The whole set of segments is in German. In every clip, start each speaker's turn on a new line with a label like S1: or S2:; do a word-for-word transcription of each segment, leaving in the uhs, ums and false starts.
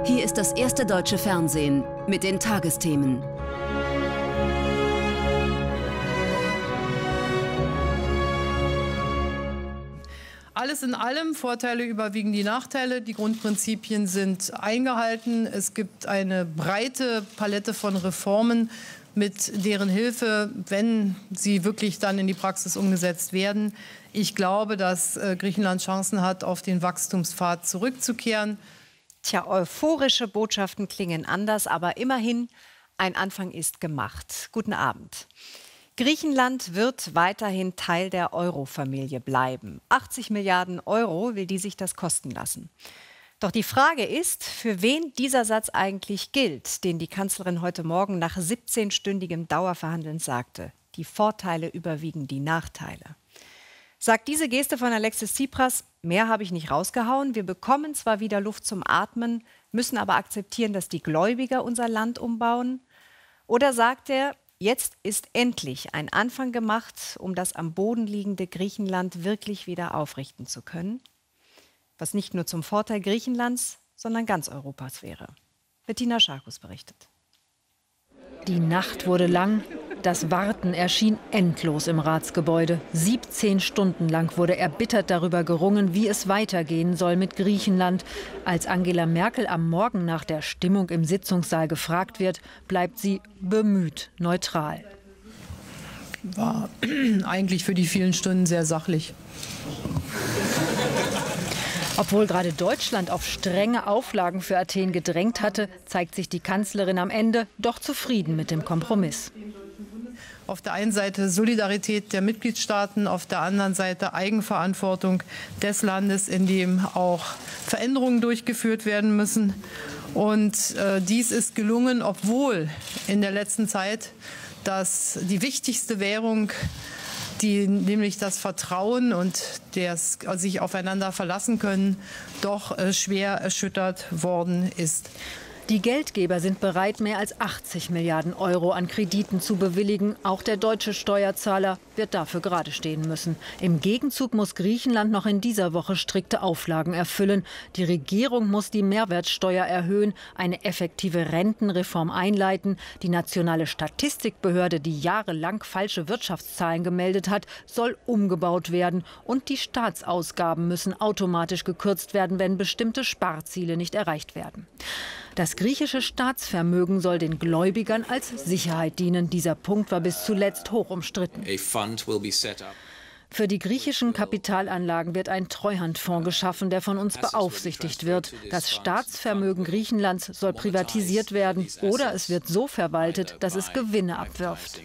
S1: Hier ist das erste deutsche Fernsehen mit den Tagesthemen.
S2: Alles in allem, Vorteile überwiegen die Nachteile. Die Grundprinzipien sind eingehalten. Es gibt eine breite Palette von Reformen, mit deren Hilfe, wenn sie wirklich dann in die Praxis umgesetzt werden, ich glaube, dass Griechenland Chancen hat, auf den Wachstumspfad zurückzukehren.
S3: Tja, euphorische Botschaften klingen anders, aber immerhin, ein Anfang ist gemacht. Guten Abend. Griechenland wird weiterhin Teil der Euro-Familie bleiben. achtzig Milliarden Euro will die sich das kosten lassen. Doch die Frage ist, für wen dieser Satz eigentlich gilt, den die Kanzlerin heute Morgen nach siebzehnstündigem Dauerverhandeln sagte. Die Vorteile überwiegen die Nachteile. Sagt diese Geste von Alexis Tsipras, mehr habe ich nicht rausgehauen, wir bekommen zwar wieder Luft zum Atmen, müssen aber akzeptieren, dass die Gläubiger unser Land umbauen? Oder sagt er, jetzt ist endlich ein Anfang gemacht, um das am Boden liegende Griechenland wirklich wieder aufrichten zu können? Was nicht nur zum Vorteil Griechenlands, sondern ganz Europas wäre. Bettina Scharkus berichtet.
S4: Die Nacht wurde lang, das Warten erschien endlos im Ratsgebäude. siebzehn Stunden lang wurde erbittert darüber gerungen, wie es weitergehen soll mit Griechenland. Als Angela Merkel am Morgen nach der Stimmung im Sitzungssaal gefragt wird, bleibt sie bemüht neutral.
S2: War eigentlich für die vielen Stunden sehr sachlich.
S4: Obwohl gerade Deutschland auf strenge Auflagen für Athen gedrängt hatte, zeigt sich die Kanzlerin am Ende doch zufrieden mit dem Kompromiss.
S2: Auf der einen Seite Solidarität der Mitgliedstaaten, auf der anderen Seite Eigenverantwortung des Landes, in dem auch Veränderungen durchgeführt werden müssen. Und äh, dies ist gelungen, obwohl in der letzten Zeit dass die wichtigste Währung, die nämlich das Vertrauen und das sich aufeinander verlassen können, doch äh, schwer erschüttert worden ist.
S4: Die Geldgeber sind bereit, mehr als achtzig Milliarden Euro an Krediten zu bewilligen. Auch der deutsche Steuerzahler wird dafür gerade stehen müssen. Im Gegenzug muss Griechenland noch in dieser Woche strikte Auflagen erfüllen. Die Regierung muss die Mehrwertsteuer erhöhen, eine effektive Rentenreform einleiten. Die nationale Statistikbehörde, die jahrelang falsche Wirtschaftszahlen gemeldet hat, soll umgebaut werden. Und die Staatsausgaben müssen automatisch gekürzt werden, wenn bestimmte Sparziele nicht erreicht werden. Das griechische Staatsvermögen soll den Gläubigern als Sicherheit dienen. Dieser Punkt war bis zuletzt hoch umstritten. Für die griechischen Kapitalanlagen wird ein Treuhandfonds geschaffen, der von uns beaufsichtigt wird. Das Staatsvermögen Griechenlands soll privatisiert werden oder es wird so verwaltet, dass es Gewinne abwirft.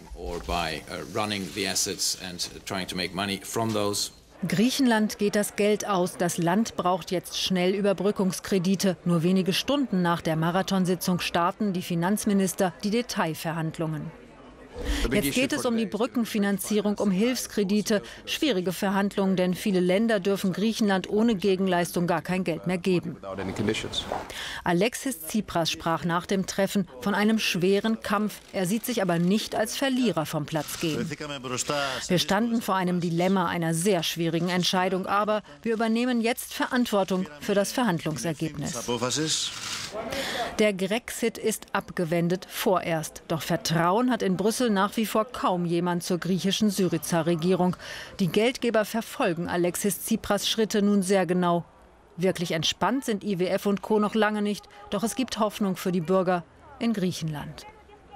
S4: Griechenland geht das Geld aus. Das Land braucht jetzt schnell Überbrückungskredite. Nur wenige Stunden nach der Marathonsitzung starten die Finanzminister die Detailverhandlungen. Jetzt geht es um die Brückenfinanzierung, um Hilfskredite. Schwierige Verhandlungen, denn viele Länder dürfen Griechenland ohne Gegenleistung gar kein Geld mehr geben. Alexis Tsipras sprach nach dem Treffen von einem schweren Kampf. Er sieht sich aber nicht als Verlierer vom Platz gehen. Wir standen vor einem Dilemma, einer sehr schwierigen Entscheidung. Aber wir übernehmen jetzt Verantwortung für das Verhandlungsergebnis. Der Grexit ist abgewendet, vorerst. Doch Vertrauen hat in Brüssel nach wie vor kaum jemand zur griechischen Syriza-Regierung. Die Geldgeber verfolgen Alexis Tsipras Schritte nun sehr genau. Wirklich entspannt sind I W F und Co. noch lange nicht. Doch es gibt Hoffnung für die Bürger in Griechenland.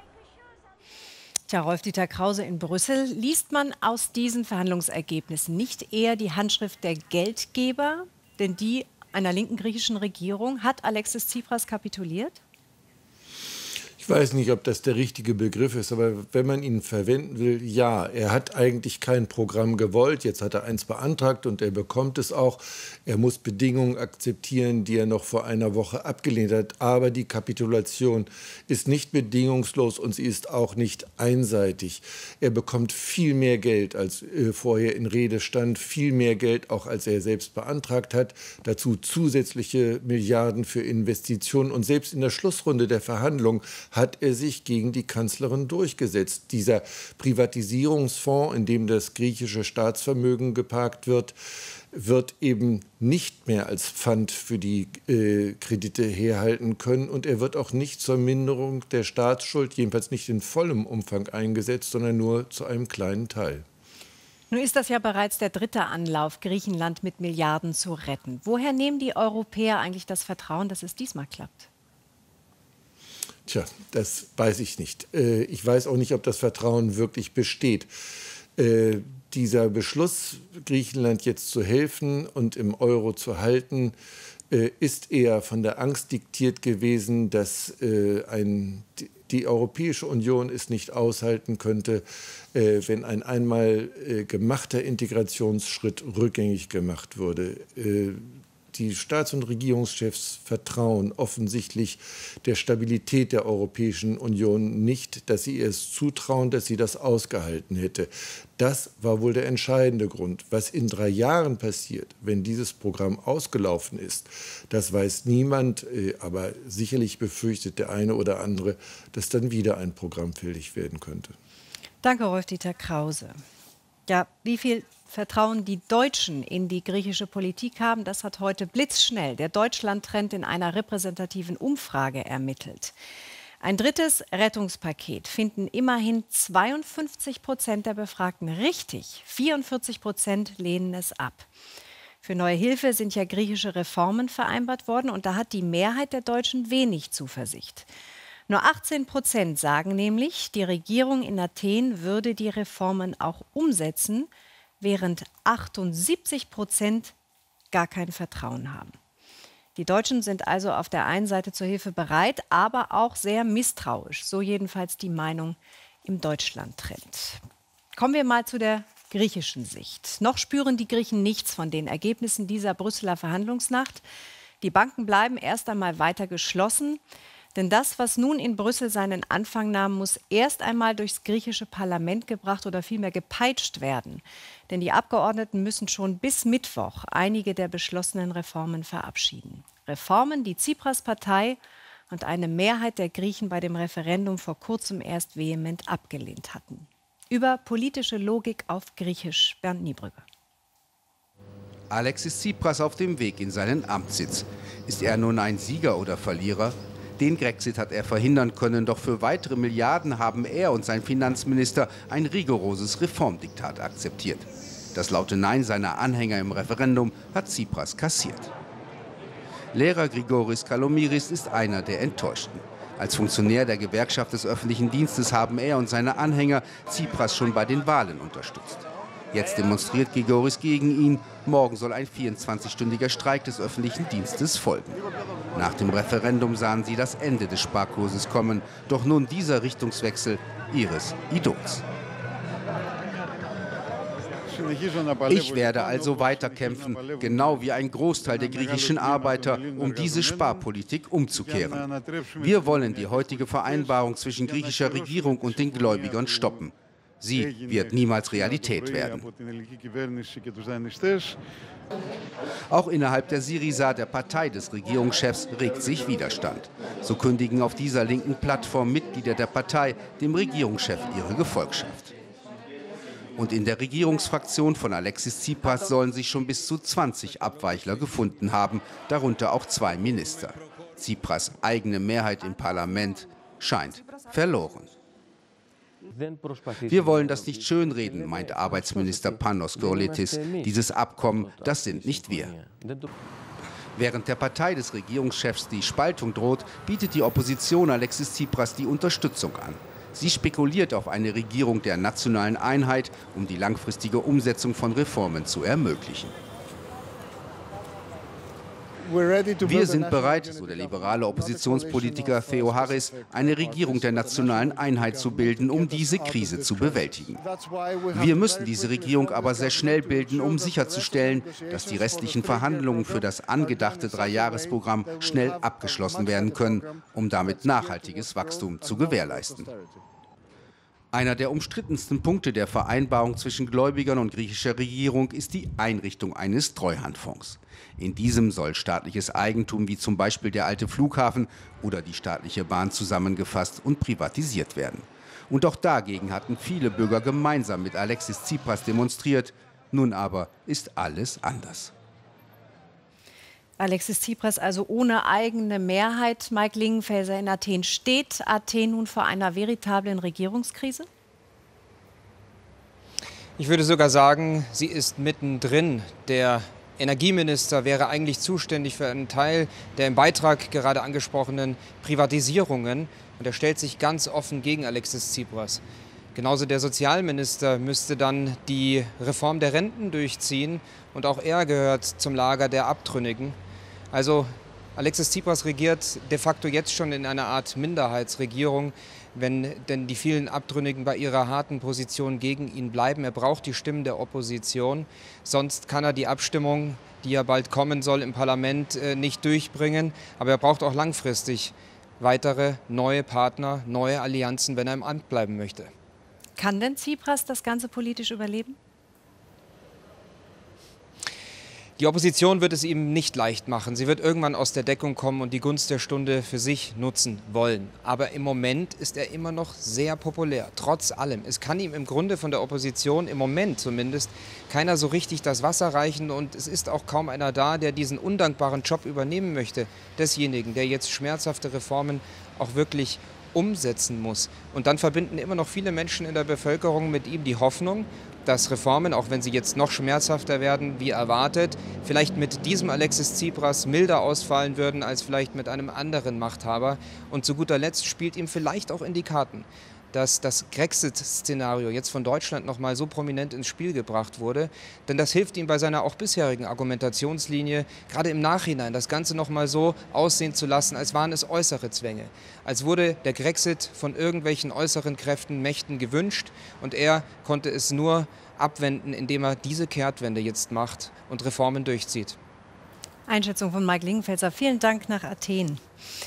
S3: Tja, Rolf-Dieter Krause in Brüssel. Liest man aus diesen Verhandlungsergebnissen nicht eher die Handschrift der Geldgeber? Denn die einer linken griechischen Regierung. Hat Alexis Tsipras kapituliert?
S5: Ich weiß nicht, ob das der richtige Begriff ist, aber wenn man ihn verwenden will, ja. Er hat eigentlich kein Programm gewollt. Jetzt hat er eins beantragt und er bekommt es auch. Er muss Bedingungen akzeptieren, die er noch vor einer Woche abgelehnt hat. Aber die Kapitulation ist nicht bedingungslos und sie ist auch nicht einseitig. Er bekommt viel mehr Geld, als äh, vorher in Rede stand. Viel mehr Geld, auch als er selbst beantragt hat. Dazu zusätzliche Milliarden für Investitionen. Und selbst in der Schlussrunde der Verhandlungen hat er sich gegen die Kanzlerin durchgesetzt. Dieser Privatisierungsfonds, in dem das griechische Staatsvermögen geparkt wird, wird eben nicht mehr als Pfand für die äh, Kredite herhalten können. Und er wird auch nicht zur Minderung der Staatsschuld, jedenfalls nicht in vollem Umfang eingesetzt, sondern nur zu einem kleinen Teil.
S3: Nun ist das ja bereits der dritte Anlauf, Griechenland mit Milliarden zu retten. Woher nehmen die Europäer eigentlich das Vertrauen, dass es diesmal klappt?
S5: Tja, das weiß ich nicht. Äh, ich weiß auch nicht, ob das Vertrauen wirklich besteht. Äh, dieser Beschluss, Griechenland jetzt zu helfen und im Euro zu halten, äh, ist eher von der Angst diktiert gewesen, dass äh, ein, die, die Europäische Union es nicht aushalten könnte, äh, wenn ein einmal äh, gemachter Integrationsschritt rückgängig gemacht würde. Äh, Die Staats- und Regierungschefs vertrauen offensichtlich der Stabilität der Europäischen Union nicht, dass sie es zutrauen, dass sie das ausgehalten hätte. Das war wohl der entscheidende Grund. Was in drei Jahren passiert, wenn dieses Programm ausgelaufen ist, das weiß niemand, aber sicherlich befürchtet der eine oder andere, dass dann wieder ein Programm fällig werden könnte.
S3: Danke, Rolf-Dieter Krause. Ja, wie viel Vertrauen die Deutschen in die griechische Politik haben, das hat heute blitzschnell der Deutschland-Trend in einer repräsentativen Umfrage ermittelt. Ein drittes Rettungspaket finden immerhin zweiundfünfzig Prozent der Befragten richtig. vierundvierzig Prozent lehnen es ab. Für neue Hilfe sind ja griechische Reformen vereinbart worden und da hat die Mehrheit der Deutschen wenig Zuversicht. Nur achtzehn Prozent sagen nämlich, die Regierung in Athen würde die Reformen auch umsetzen, während achtundsiebzig Prozent gar kein Vertrauen haben. Die Deutschen sind also auf der einen Seite zur Hilfe bereit, aber auch sehr misstrauisch. So jedenfalls die Meinung im Deutschland-Trend. Kommen wir mal zu der griechischen Sicht. Noch spüren die Griechen nichts von den Ergebnissen dieser Brüsseler Verhandlungsnacht. Die Banken bleiben erst einmal weiter geschlossen. Denn das, was nun in Brüssel seinen Anfang nahm, muss erst einmal durchs griechische Parlament gebracht oder vielmehr gepeitscht werden. Denn die Abgeordneten müssen schon bis Mittwoch einige der beschlossenen Reformen verabschieden. Reformen, die Tsipras Partei und eine Mehrheit der Griechen bei dem Referendum vor kurzem erst vehement abgelehnt hatten. Über politische Logik auf Griechisch, Bernd Niebrügge.
S6: Alexis Tsipras auf dem Weg in seinen Amtssitz. Ist er nun ein Sieger oder Verlierer? Den Grexit hat er verhindern können, doch für weitere Milliarden haben er und sein Finanzminister ein rigoroses Reformdiktat akzeptiert. Das laute Nein seiner Anhänger im Referendum hat Tsipras kassiert. Lehrer Grigoris Kalomiris ist einer der Enttäuschten. Als Funktionär der Gewerkschaft des öffentlichen Dienstes haben er und seine Anhänger Tsipras schon bei den Wahlen unterstützt. Jetzt demonstriert Grigoris gegen ihn. Morgen soll ein vierundzwanzigstündiger Streik des öffentlichen Dienstes folgen. Nach dem Referendum sahen sie das Ende des Sparkurses kommen. Doch nun dieser Richtungswechsel ihres Idols. Ich werde also weiterkämpfen, genau wie ein Großteil der griechischen Arbeiter, um diese Sparpolitik umzukehren. Wir wollen die heutige Vereinbarung zwischen griechischer Regierung und den Gläubigern stoppen. Sie wird niemals Realität werden. Auch innerhalb der Syriza, der Partei des Regierungschefs, regt sich Widerstand. So kündigen auf dieser linken Plattform Mitglieder der Partei dem Regierungschef ihre Gefolgschaft. Und in der Regierungsfraktion von Alexis Tsipras sollen sich schon bis zu zwanzig Abweichler gefunden haben, darunter auch zwei Minister. Tsipras eigene Mehrheit im Parlament scheint verloren. Wir wollen das nicht schönreden, meint Arbeitsminister Panos Kourletis. Dieses Abkommen, das sind nicht wir. Während der Partei des Regierungschefs die Spaltung droht, bietet die Opposition Alexis Tsipras die Unterstützung an. Sie spekuliert auf eine Regierung der nationalen Einheit, um die langfristige Umsetzung von Reformen zu ermöglichen. Wir sind bereit, so der liberale Oppositionspolitiker Theo Harris, eine Regierung der nationalen Einheit zu bilden, um diese Krise zu bewältigen. Wir müssen diese Regierung aber sehr schnell bilden, um sicherzustellen, dass die restlichen Verhandlungen für das angedachte Dreijahresprogramm schnell abgeschlossen werden können, um damit nachhaltiges Wachstum zu gewährleisten. Einer der umstrittensten Punkte der Vereinbarung zwischen Gläubigern und griechischer Regierung ist die Einrichtung eines Treuhandfonds. In diesem soll staatliches Eigentum wie zum Beispiel der alte Flughafen oder die staatliche Bahn zusammengefasst und privatisiert werden. Und auch dagegen hatten viele Bürger gemeinsam mit Alexis Tsipras demonstriert. Nun aber ist alles anders.
S3: Alexis Tsipras also ohne eigene Mehrheit. Mike Lingenfelser in Athen. Steht Athen nun vor einer veritablen Regierungskrise?
S7: Ich würde sogar sagen, sie ist mittendrin. Der Energieminister wäre eigentlich zuständig für einen Teil der im Beitrag gerade angesprochenen Privatisierungen. Und er stellt sich ganz offen gegen Alexis Tsipras. Genauso der Sozialminister müsste dann die Reform der Renten durchziehen. Und auch er gehört zum Lager der Abtrünnigen. Also Alexis Tsipras regiert de facto jetzt schon in einer Art Minderheitsregierung, wenn denn die vielen Abtrünnigen bei ihrer harten Position gegen ihn bleiben. Er braucht die Stimmen der Opposition, sonst kann er die Abstimmung, die ja bald kommen soll im Parlament, nicht durchbringen. Aber er braucht auch langfristig weitere neue Partner, neue Allianzen, wenn er im Amt bleiben möchte.
S3: Kann denn Tsipras das Ganze politisch überleben?
S7: Die Opposition wird es ihm nicht leicht machen. Sie wird irgendwann aus der Deckung kommen und die Gunst der Stunde für sich nutzen wollen. Aber im Moment ist er immer noch sehr populär, trotz allem. Es kann ihm im Grunde von der Opposition, im Moment zumindest, keiner so richtig das Wasser reichen. Und es ist auch kaum einer da, der diesen undankbaren Job übernehmen möchte. Desjenigen, der jetzt schmerzhafte Reformen auch wirklich umsetzen muss. Und dann verbinden immer noch viele Menschen in der Bevölkerung mit ihm die Hoffnung, dass Reformen, auch wenn sie jetzt noch schmerzhafter werden, wie erwartet, vielleicht mit diesem Alexis Tsipras milder ausfallen würden als vielleicht mit einem anderen Machthaber. Und zu guter Letzt spielt ihm vielleicht auch in die Karten, dass das Grexit-Szenario jetzt von Deutschland noch mal so prominent ins Spiel gebracht wurde. Denn das hilft ihm bei seiner auch bisherigen Argumentationslinie, gerade im Nachhinein das Ganze noch mal so aussehen zu lassen, als waren es äußere Zwänge. Als wurde der Grexit von irgendwelchen äußeren Kräften, Mächten gewünscht und er konnte es nur abwenden, indem er diese Kehrtwende jetzt macht und Reformen durchzieht.
S3: Einschätzung von Mike Lingenfelser. Vielen Dank nach Athen.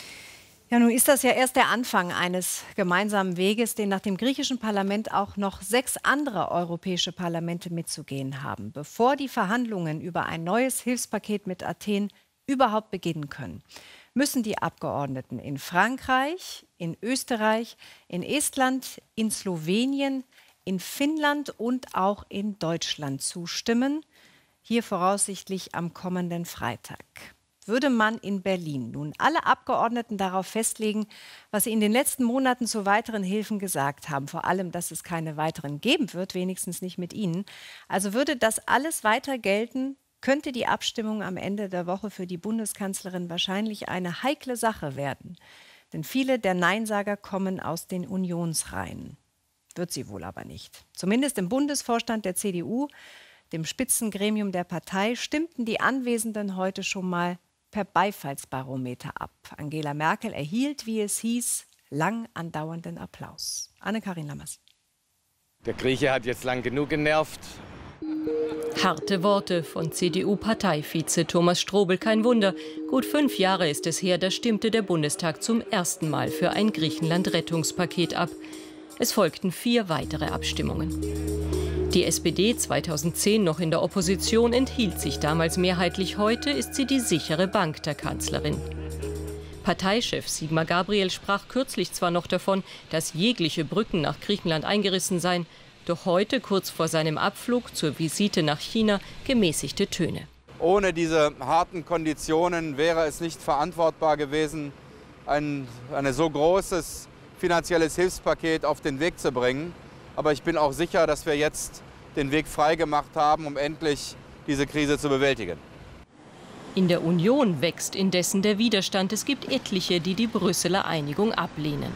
S3: Ja, nun ist das ja erst der Anfang eines gemeinsamen Weges, den nach dem griechischen Parlament auch noch sechs andere europäische Parlamente mitzugehen haben, bevor die Verhandlungen über ein neues Hilfspaket mit Athen überhaupt beginnen können. Müssen die Abgeordneten in Frankreich, in Österreich, in Estland, in Slowenien, in Finnland und auch in Deutschland zustimmen, hier voraussichtlich am kommenden Freitag. Würde man in Berlin nun alle Abgeordneten darauf festlegen, was sie in den letzten Monaten zu weiteren Hilfen gesagt haben, vor allem, dass es keine weiteren geben wird, wenigstens nicht mit ihnen, also würde das alles weiter gelten, könnte die Abstimmung am Ende der Woche für die Bundeskanzlerin wahrscheinlich eine heikle Sache werden. Denn viele der Neinsager kommen aus den Unionsreihen. Wird sie wohl aber nicht. Zumindest im Bundesvorstand der C D U, dem Spitzengremium der Partei, stimmten die Anwesenden heute schon mal per Beifallsbarometer ab. Angela Merkel erhielt, wie es hieß, lang andauernden Applaus. Anne-Karin Lammers.
S8: Der Grieche hat jetzt lang genug genervt.
S9: Harte Worte von C D U-Parteivize Thomas Strobel. Kein Wunder, gut fünf Jahre ist es her, da stimmte der Bundestag zum ersten Mal für ein Griechenland-Rettungspaket ab. Es folgten vier weitere Abstimmungen. Die S P D, zweitausendzehn noch in der Opposition, enthielt sich damals mehrheitlich. Heute ist sie die sichere Bank der Kanzlerin. Parteichef Sigmar Gabriel sprach kürzlich zwar noch davon, dass jegliche Brücken nach Griechenland eingerissen seien, doch heute, kurz vor seinem Abflug zur Visite nach China, gemäßigte Töne.
S10: Ohne diese harten Konditionen wäre es nicht verantwortbar gewesen, ein, ein so großes finanzielles Hilfspaket auf den Weg zu bringen. Aber ich bin auch sicher, dass wir jetzt den Weg freigemacht haben, um endlich diese Krise zu bewältigen.
S9: In der Union wächst indessen der Widerstand. Es gibt etliche, die die Brüsseler Einigung ablehnen.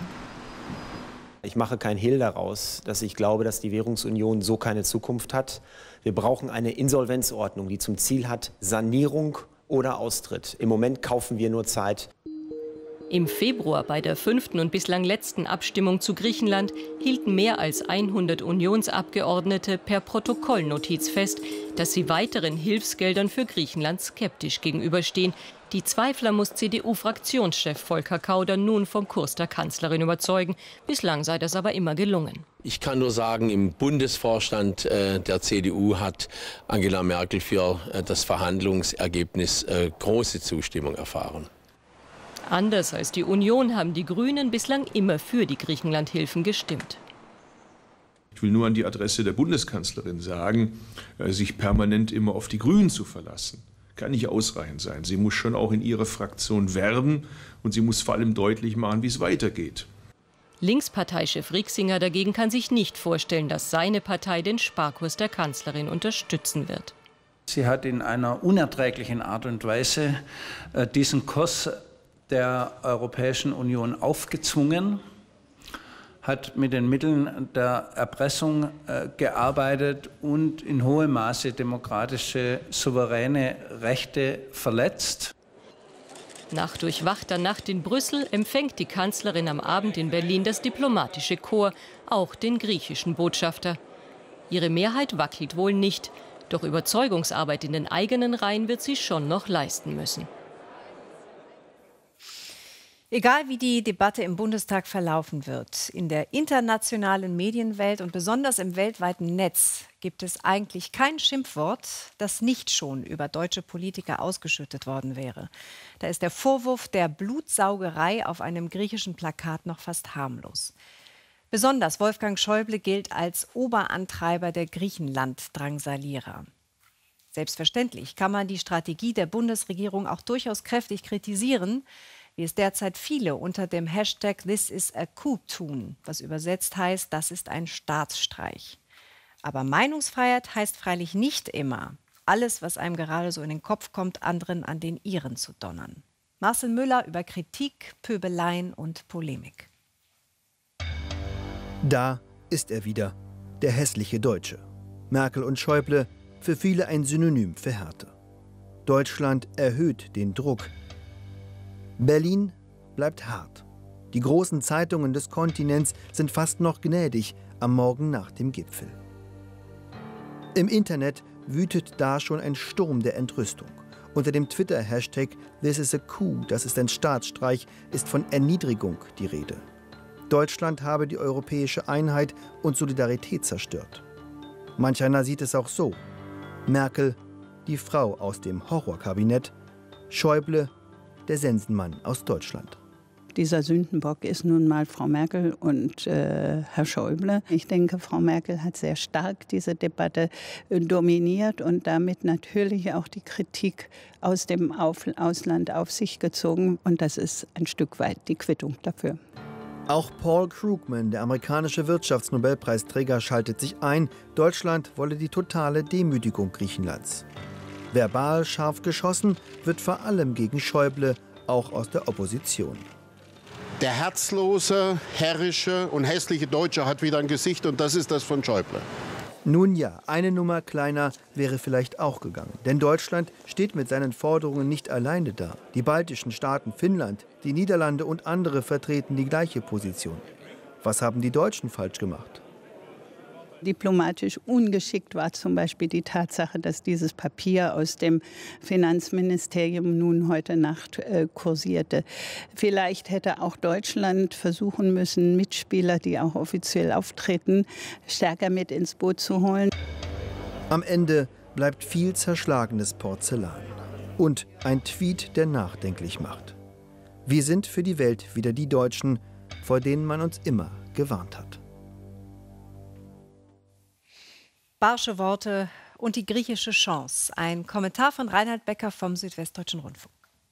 S11: Ich mache kein Hehl daraus, dass ich glaube, dass die Währungsunion so keine Zukunft hat. Wir brauchen eine Insolvenzordnung, die zum Ziel hat, Sanierung oder Austritt. Im Moment kaufen wir nur Zeit.
S9: Im Februar bei der fünften und bislang letzten Abstimmung zu Griechenland hielten mehr als hundert Unionsabgeordnete per Protokollnotiz fest, dass sie weiteren Hilfsgeldern für Griechenland skeptisch gegenüberstehen. Die Zweifler muss C D U-Fraktionschef Volker Kauder nun vom Kurs der Kanzlerin überzeugen. Bislang sei das aber immer gelungen.
S12: Ich kann nur sagen, im Bundesvorstand äh, der C D U hat Angela Merkel für äh, das Verhandlungsergebnis äh, große Zustimmung erfahren.
S9: Anders als die Union haben die Grünen bislang immer für die Griechenlandhilfen gestimmt.
S13: Ich will nur an die Adresse der Bundeskanzlerin sagen, äh, sich permanent immer auf die Grünen zu verlassen, kann nicht ausreichend sein. Sie muss schon auch in ihrer Fraktion werben und sie muss vor allem deutlich machen, wie es weitergeht.
S9: Linksparteichef Rixinger dagegen kann sich nicht vorstellen, dass seine Partei den Sparkurs der Kanzlerin unterstützen wird.
S14: Sie hat in einer unerträglichen Art und Weise äh, diesen Kurs der Europäischen Union aufgezwungen, hat mit den Mitteln der Erpressung äh, gearbeitet und in hohem Maße demokratische, souveräne Rechte verletzt.
S9: Nach durchwachter Nacht in Brüssel empfängt die Kanzlerin am Abend in Berlin das diplomatische Korps, auch den griechischen Botschafter. Ihre Mehrheit wackelt wohl nicht, doch Überzeugungsarbeit in den eigenen Reihen wird sie schon noch leisten müssen.
S3: Egal wie die Debatte im Bundestag verlaufen wird, in der internationalen Medienwelt und besonders im weltweiten Netz gibt es eigentlich kein Schimpfwort, das nicht schon über deutsche Politiker ausgeschüttet worden wäre. Da ist der Vorwurf der Blutsaugerei auf einem griechischen Plakat noch fast harmlos. Besonders Wolfgang Schäuble gilt als Oberantreiber der Griechenland-Drangsalierer. Selbstverständlich kann man die Strategie der Bundesregierung auch durchaus kräftig kritisieren, wie es derzeit viele unter dem Hashtag This is a coup tun, was übersetzt heißt, das ist ein Staatsstreich. Aber Meinungsfreiheit heißt freilich nicht immer, alles, was einem gerade so in den Kopf kommt, anderen an den Ihren zu donnern. Marcel Müller über Kritik, Pöbeleien und Polemik.
S15: Da ist er wieder, der hässliche Deutsche. Merkel und Schäuble, für viele ein Synonym für Härte. Deutschland erhöht den Druck. Berlin bleibt hart. Die großen Zeitungen des Kontinents sind fast noch gnädig am Morgen nach dem Gipfel. Im Internet wütet da schon ein Sturm der Entrüstung. Unter dem Twitter-Hashtag This is a coup, das ist ein Staatsstreich, ist von Erniedrigung die Rede. Deutschland habe die europäische Einheit und Solidarität zerstört. Manch einer sieht es auch so. Merkel, die Frau aus dem Horrorkabinett, Schäuble, der Sensenmann aus Deutschland.
S16: Dieser Sündenbock ist nun mal Frau Merkel und äh, Herr Schäuble. Ich denke, Frau Merkel hat sehr stark diese Debatte äh, dominiert und damit natürlich auch die Kritik aus dem auf Ausland auf sich gezogen. Und das ist ein Stück weit die Quittung dafür.
S15: Auch Paul Krugman, der amerikanische Wirtschaftsnobelpreisträger, schaltet sich ein. Deutschland wolle die totale Demütigung Griechenlands. Verbal scharf geschossen wird vor allem gegen Schäuble, auch aus der Opposition.
S17: Der herzlose, herrische und hässliche Deutsche hat wieder ein Gesicht und das ist das von Schäuble.
S15: Nun ja, eine Nummer kleiner wäre vielleicht auch gegangen. Denn Deutschland steht mit seinen Forderungen nicht alleine da. Die baltischen Staaten, Finnland, die Niederlande und andere vertreten die gleiche Position. Was haben die Deutschen falsch gemacht?
S16: Diplomatisch ungeschickt war zum Beispiel die Tatsache, dass dieses Papier aus dem Finanzministerium nun heute Nacht äh, kursierte. Vielleicht hätte auch Deutschland versuchen müssen, Mitspieler, die auch offiziell auftreten, stärker mit ins Boot zu holen.
S15: Am Ende bleibt viel zerschlagenes Porzellan und ein Tweet, der nachdenklich macht. Wir sind für die Welt wieder die Deutschen, vor denen man uns immer gewarnt hat.
S3: Barsche Worte und die griechische Chance. Ein Kommentar von Reinhard Becker vom Südwestdeutschen Rundfunk.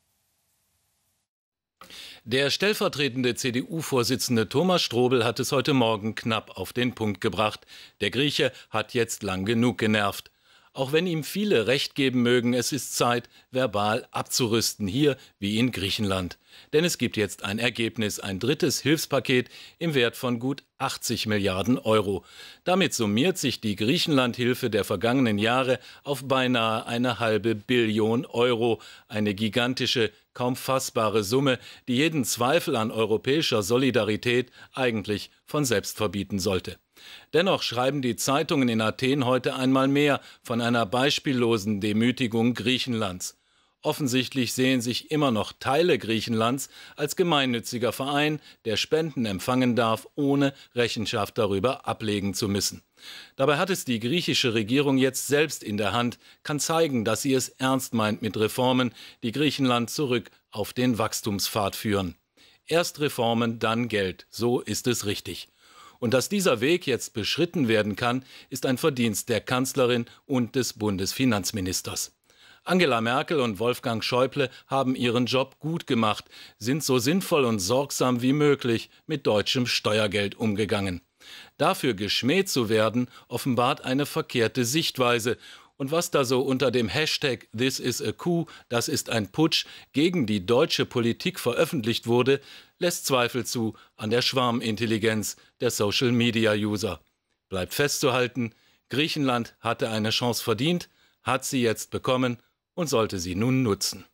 S18: Der stellvertretende C D U-Vorsitzende Thomas Strobel hat es heute Morgen knapp auf den Punkt gebracht. Der Grieche hat jetzt lang genug genervt. Auch wenn ihm viele recht geben mögen, es ist Zeit, verbal abzurüsten, hier wie in Griechenland. Denn es gibt jetzt ein Ergebnis, ein drittes Hilfspaket im Wert von gut achtzig Milliarden Euro. Damit summiert sich die Griechenlandhilfe der vergangenen Jahre auf beinahe eine halbe Billion Euro. Eine gigantische, kaum fassbare Summe, die jeden Zweifel an europäischer Solidarität eigentlich von selbst verbieten sollte. Dennoch schreiben die Zeitungen in Athen heute einmal mehr von einer beispiellosen Demütigung Griechenlands. Offensichtlich sehen sich immer noch Teile Griechenlands als gemeinnütziger Verein, der Spenden empfangen darf, ohne Rechenschaft darüber ablegen zu müssen. Dabei hat es die griechische Regierung jetzt selbst in der Hand, kann zeigen, dass sie es ernst meint mit Reformen, die Griechenland zurück auf den Wachstumspfad führen. Erst Reformen, dann Geld, so ist es richtig. Und dass dieser Weg jetzt beschritten werden kann, ist ein Verdienst der Kanzlerin und des Bundesfinanzministers. Angela Merkel und Wolfgang Schäuble haben ihren Job gut gemacht, sind so sinnvoll und sorgsam wie möglich mit deutschem Steuergeld umgegangen. Dafür geschmäht zu werden, offenbart eine verkehrte Sichtweise. Und was da so unter dem Hashtag This is a coup, das ist ein Putsch, gegen die deutsche Politik veröffentlicht wurde, lässt Zweifel zu an der Schwarmintelligenz der Social-Media-User. Bleibt festzuhalten, Griechenland hatte eine Chance verdient, hat sie jetzt bekommen und sollte sie nun nutzen.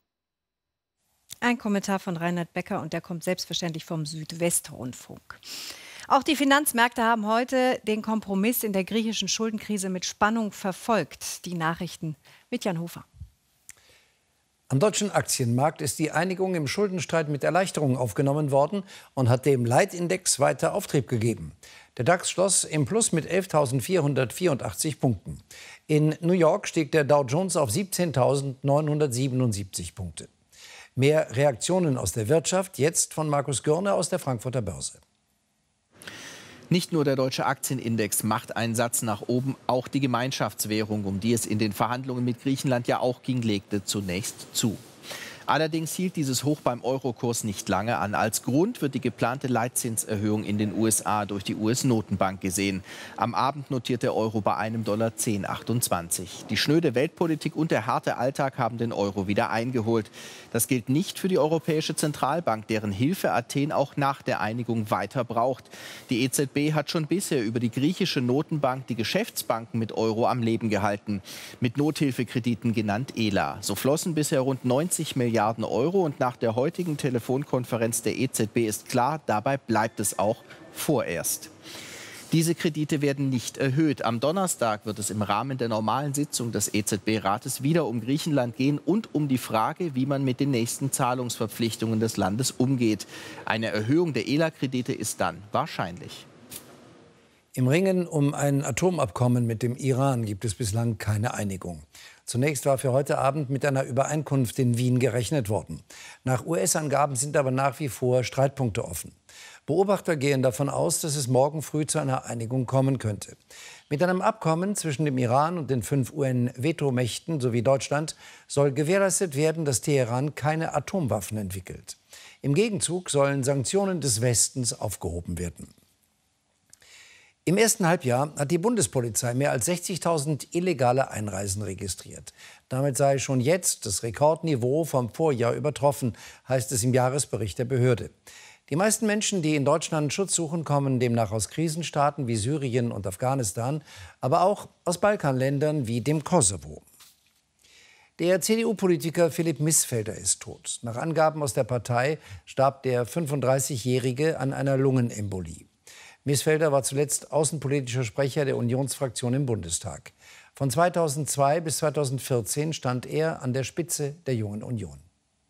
S3: Ein Kommentar von Reinhard Becker und der kommt selbstverständlich vom Südwestrundfunk. Auch die Finanzmärkte haben heute den Kompromiss in der griechischen Schuldenkrise mit Spannung verfolgt. Die Nachrichten mit Jan Hofer.
S19: Am deutschen Aktienmarkt ist die Einigung im Schuldenstreit mit Erleichterung aufgenommen worden und hat dem Leitindex weiter Auftrieb gegeben. Der DAX schloss im Plus mit elftausendvierhundertvierundachtzig Punkten. In New York stieg der Dow Jones auf siebzehntausendneunhundertsiebenundsiebzig Punkte. Mehr Reaktionen aus der Wirtschaft, jetzt von Markus Görner aus der Frankfurter Börse.
S20: Nicht nur der deutsche Aktienindex macht einen Satz nach oben, auch die Gemeinschaftswährung, um die es in den Verhandlungen mit Griechenland ja auch ging, legte zunächst zu. Allerdings hielt dieses Hoch beim Eurokurs nicht lange an. Als Grund wird die geplante Leitzinserhöhung in den U S A durch die U S-Notenbank gesehen. Am Abend notiert der Euro bei einem Dollar zehn Komma achtundzwanzig. Die schnöde Weltpolitik und der harte Alltag haben den Euro wieder eingeholt. Das gilt nicht für die Europäische Zentralbank, deren Hilfe Athen auch nach der Einigung weiter braucht. Die E Z B hat schon bisher über die griechische Notenbank die Geschäftsbanken mit Euro am Leben gehalten. Mit Nothilfekrediten genannt E L A. So flossen bisher rund neunzig Milliarden Euro und nach der heutigen Telefonkonferenz der E Z B ist klar, dabei bleibt es auch vorerst. Diese Kredite werden nicht erhöht. Am Donnerstag wird es im Rahmen der normalen Sitzung des E Z B-Rates wieder um Griechenland gehen und um die Frage, wie man mit den nächsten Zahlungsverpflichtungen des Landes umgeht. Eine Erhöhung der E L A-Kredite ist dann wahrscheinlich.
S19: Im Ringen um ein Atomabkommen mit dem Iran gibt es bislang keine Einigung. Zunächst war für heute Abend mit einer Übereinkunft in Wien gerechnet worden. Nach U S-Angaben sind aber nach wie vor Streitpunkte offen. Beobachter gehen davon aus, dass es morgen früh zu einer Einigung kommen könnte. Mit einem Abkommen zwischen dem Iran und den fünf U N-Vetomächten sowie Deutschland soll gewährleistet werden, dass Teheran keine Atomwaffen entwickelt. Im Gegenzug sollen Sanktionen des Westens aufgehoben werden. Im ersten Halbjahr hat die Bundespolizei mehr als sechzigtausend illegale Einreisen registriert. Damit sei schon jetzt das Rekordniveau vom Vorjahr übertroffen, heißt es im Jahresbericht der Behörde. Die meisten Menschen, die in Deutschland Schutz suchen, kommen demnach aus Krisenstaaten wie Syrien und Afghanistan, aber auch aus Balkanländern wie dem Kosovo. Der C D U-Politiker Philipp Missfelder ist tot. Nach Angaben aus der Partei starb der fünfunddreißigjährige an einer Lungenembolie. Missfelder war zuletzt außenpolitischer Sprecher der Unionsfraktion im Bundestag. Von zweitausendzwei bis zweitausendvierzehn stand er an der Spitze der Jungen Union.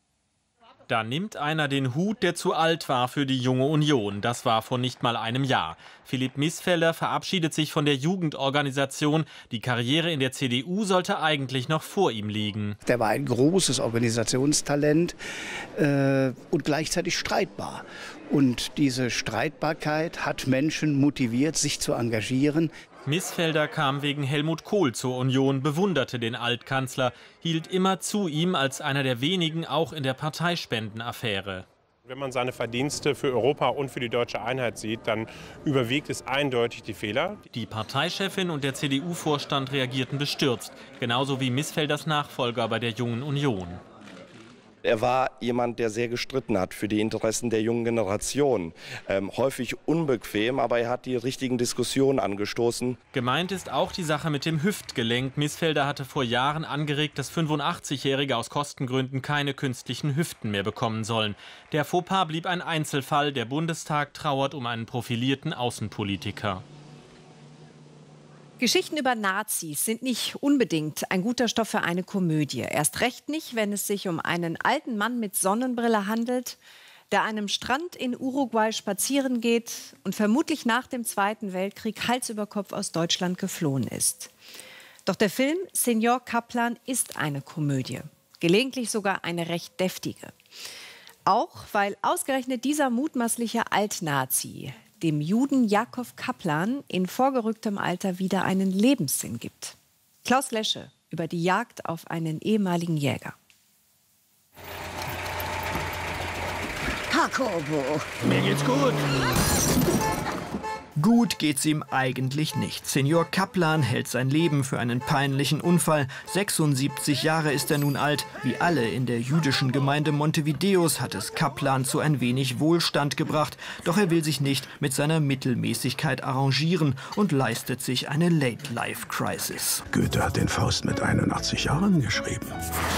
S21: Da nimmt einer den Hut, der zu alt war für die Junge Union. Das war vor nicht mal einem Jahr. Philipp Missfelder verabschiedet sich von der Jugendorganisation. Die Karriere in der C D U sollte eigentlich noch vor ihm liegen.
S22: Der war ein großes Organisationstalent äh, und gleichzeitig streitbar. Und diese Streitbarkeit hat Menschen motiviert, sich zu engagieren.
S21: Missfelder kam wegen Helmut Kohl zur Union, bewunderte den Altkanzler, hielt immer zu ihm als einer der wenigen auch in der Parteispendenaffäre.
S23: Wenn man seine Verdienste für Europa und für die deutsche Einheit sieht, dann überwiegt es eindeutig die Fehler.
S21: Die Parteichefin und der C D U-Vorstand reagierten bestürzt, genauso wie Missfelders Nachfolger bei der Jungen Union.
S24: Er war jemand, der sehr gestritten hat für die Interessen der jungen Generation. Ähm, häufig unbequem, aber er hat die richtigen Diskussionen angestoßen.
S21: Gemeint ist auch die Sache mit dem Hüftgelenk. Missfelder hatte vor Jahren angeregt, dass fünfundachtzigjährige aus Kostengründen keine künstlichen Hüften mehr bekommen sollen. Der Fauxpas blieb ein Einzelfall. Der Bundestag trauert um einen profilierten Außenpolitiker.
S3: Geschichten über Nazis sind nicht unbedingt ein guter Stoff für eine Komödie. Erst recht nicht, wenn es sich um einen alten Mann mit Sonnenbrille handelt, der an einem Strand in Uruguay spazieren geht und vermutlich nach dem Zweiten Weltkrieg Hals über Kopf aus Deutschland geflohen ist. Doch der Film Senior Kaplan ist eine Komödie, gelegentlich sogar eine recht deftige. Auch weil ausgerechnet dieser mutmaßliche Altnazi dem Juden Jakob Kaplan in vorgerücktem Alter wieder einen Lebenssinn gibt. Klaus Lesche über die Jagd auf einen ehemaligen Jäger.
S1: Jakobo. Mir geht's gut. Gut geht's ihm eigentlich nicht. Senior Kaplan hält sein Leben für einen peinlichen Unfall. sechsundsiebzig Jahre ist er nun alt. Wie alle in der jüdischen Gemeinde Montevideos hat es Kaplan zu ein wenig Wohlstand gebracht. Doch er will sich nicht mit seiner Mittelmäßigkeit arrangieren und leistet sich eine Late-Life-Crisis.
S2: Goethe hat den Faust mit einundachtzig Jahren geschrieben.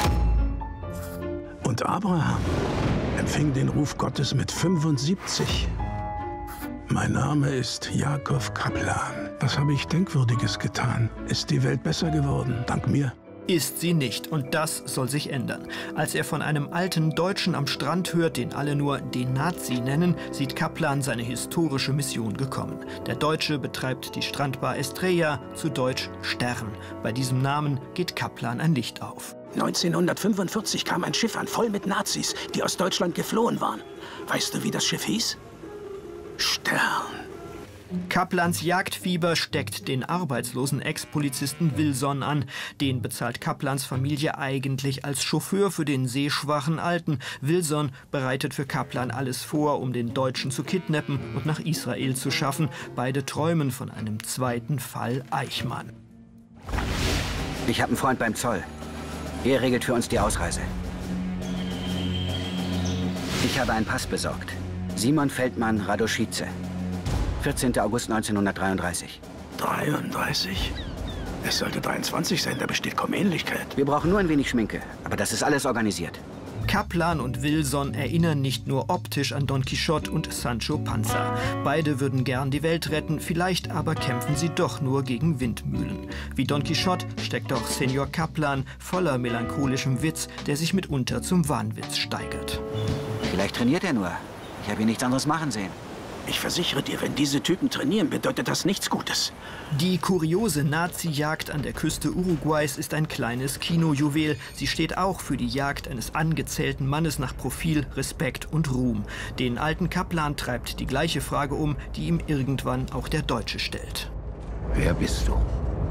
S2: Und Abraham empfing den Ruf Gottes mit fünfundsiebzig. Mein Name ist Jakob Kaplan. Was habe ich Denkwürdiges getan? Ist die Welt besser geworden, dank mir?
S1: Ist sie nicht, und das soll sich ändern. Als er von einem alten Deutschen am Strand hört, den alle nur den Nazi nennen, sieht Kaplan seine historische Mission gekommen. Der Deutsche betreibt die Strandbar Estrella, zu Deutsch Stern. Bei diesem Namen geht Kaplan ein Licht auf.
S2: neunzehnhundertfünfundvierzig kam ein Schiff an, voll mit Nazis, die aus Deutschland geflohen waren. Weißt du, wie das Schiff hieß? Stern.
S1: Kaplans Jagdfieber steckt den arbeitslosen Ex-Polizisten Wilson an. Den bezahlt Kaplans Familie eigentlich als Chauffeur für den sehschwachen Alten. Wilson bereitet für Kaplan alles vor, um den Deutschen zu kidnappen und nach Israel zu schaffen. Beide träumen von einem zweiten Fall Eichmann.
S4: Ich habe einen Freund beim Zoll. Er regelt für uns die Ausreise. Ich habe einen Pass besorgt. Simon Feldmann Radoschice. vierzehnten August neunzehnhundertdreiunddreißig.
S2: dreiunddreißig? Es sollte dreiundzwanzig sein, da besteht kaum Ähnlichkeit.
S4: Wir brauchen nur ein wenig Schminke, aber das ist alles organisiert.
S1: Kaplan und Wilson erinnern nicht nur optisch an Don Quixote und Sancho Panza. Beide würden gern die Welt retten, vielleicht aber kämpfen sie doch nur gegen Windmühlen. Wie Don Quixote steckt auch Senior Kaplan voller melancholischem Witz, der sich mitunter zum Wahnwitz steigert.
S4: Vielleicht trainiert er nur. Ich habe ihn nichts anderes machen sehen.
S2: Ich versichere dir, wenn diese Typen trainieren, bedeutet das nichts Gutes.
S1: Die kuriose Nazi-Jagd an der Küste Uruguays ist ein kleines Kinojuwel. Sie steht auch für die Jagd eines angezählten Mannes nach Profil, Respekt und Ruhm. Den alten Kaplan treibt die gleiche Frage um, die ihm irgendwann auch der Deutsche stellt.
S2: Wer bist du?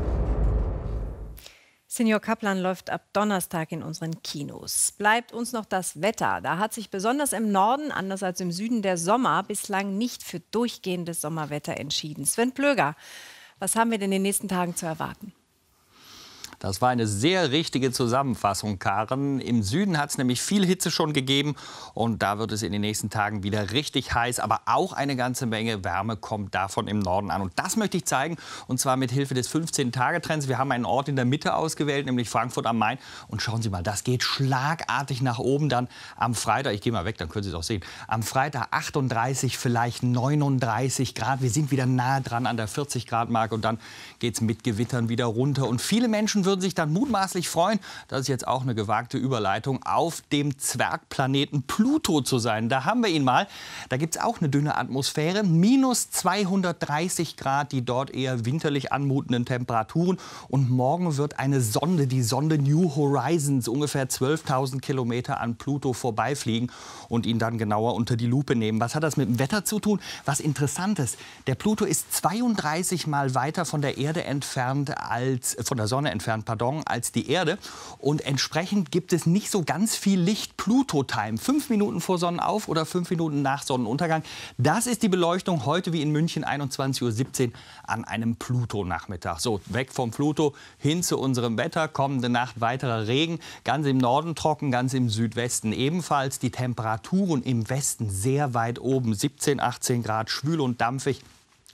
S3: Senior Kaplan läuft ab Donnerstag in unseren Kinos. Bleibt uns noch das Wetter. Da hat sich besonders im Norden, anders als im Süden, der Sommer bislang nicht für durchgehendes Sommerwetter entschieden. Sven Plöger, was haben wir denn in den nächsten Tagen zu erwarten?
S5: Das war eine sehr richtige Zusammenfassung, Karen. Im Süden hat es nämlich viel Hitze schon gegeben und da wird es in den nächsten Tagen wieder richtig heiß. Aber auch eine ganze Menge Wärme kommt davon im Norden an. Und das möchte ich zeigen, und zwar mit Hilfe des fünfzehn-Tage-Trends. Wir haben einen Ort in der Mitte ausgewählt, nämlich Frankfurt am Main. Und schauen Sie mal, das geht schlagartig nach oben. Dann am Freitag, ich gehe mal weg, dann können Sie es auch sehen, am Freitag achtunddreißig, vielleicht neununddreißig Grad. Wir sind wieder nahe dran an der vierzig Grad Marke und dann geht es mit Gewittern wieder runter. Und viele Menschen würden sich dann mutmaßlich freuen, das ist jetzt auch eine gewagte Überleitung, auf dem Zwergplaneten Pluto zu sein. Da haben wir ihn mal. Da gibt es auch eine dünne Atmosphäre, minus zweihundertdreißig Grad, die dort eher winterlich anmutenden Temperaturen. Und morgen wird eine Sonde, die Sonde New Horizons, ungefähr zwölftausend Kilometer an Pluto vorbeifliegen und ihn dann genauer unter die Lupe nehmen. Was hat das mit dem Wetter zu tun? Was Interessantes. Der Pluto ist zweiunddreißig Mal weiter von der Erde entfernt als, von der Sonne entfernt, pardon, als die Erde. Und entsprechend gibt es nicht so ganz viel Licht-Pluto-Time. Fünf Minuten vor Sonnenauf oder fünf Minuten nach Sonnenuntergang. Das ist die Beleuchtung heute wie in München einundzwanzig Uhr siebzehn an einem Pluto-Nachmittag. So, weg vom Pluto hin zu unserem Wetter. Kommende Nacht weiterer Regen. Ganz im Norden trocken, ganz im Südwesten ebenfalls. Die Temperaturen im Westen sehr weit oben. siebzehn, achtzehn Grad, schwül und dampfig.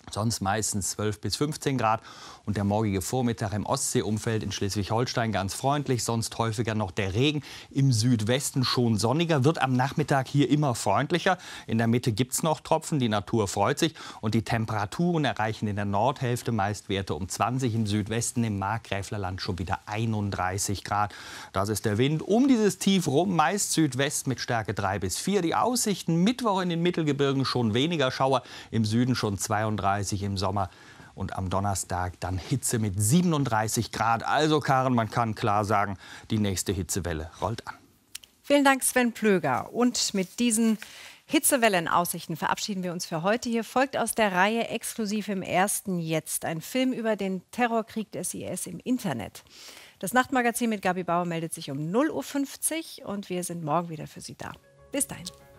S5: Sonst meistens zwölf bis fünfzehn Grad. Und der morgige Vormittag im Ostseeumfeld in Schleswig-Holstein ganz freundlich. Sonst häufiger noch der Regen. Im Südwesten schon sonniger. Wird am Nachmittag hier immer freundlicher. In der Mitte gibt es noch Tropfen. Die Natur freut sich. Und die Temperaturen erreichen in der Nordhälfte meist Werte um zwanzig. Im Südwesten, im Markgräflerland schon wieder einunddreißig Grad. Das ist der Wind um dieses Tief rum. Meist Südwest mit Stärke drei bis vier. Die Aussichten Mittwoch in den Mittelgebirgen schon weniger Schauer. Im Süden schon zweiunddreißig im Sommer und am Donnerstag dann Hitze mit siebenunddreißig Grad. Also Karen, man kann klar sagen, die nächste Hitzewelle rollt an.
S3: Vielen Dank, Sven Plöger. Und mit diesen Hitzewellenaussichten verabschieden wir uns für heute. Hier folgt aus der Reihe exklusiv im Ersten jetzt ein Film über den Terrorkrieg des I S im Internet. Das Nachtmagazin mit Gabi Bauer meldet sich um null Uhr fünfzig und wir sind morgen wieder für Sie da. Bis dahin.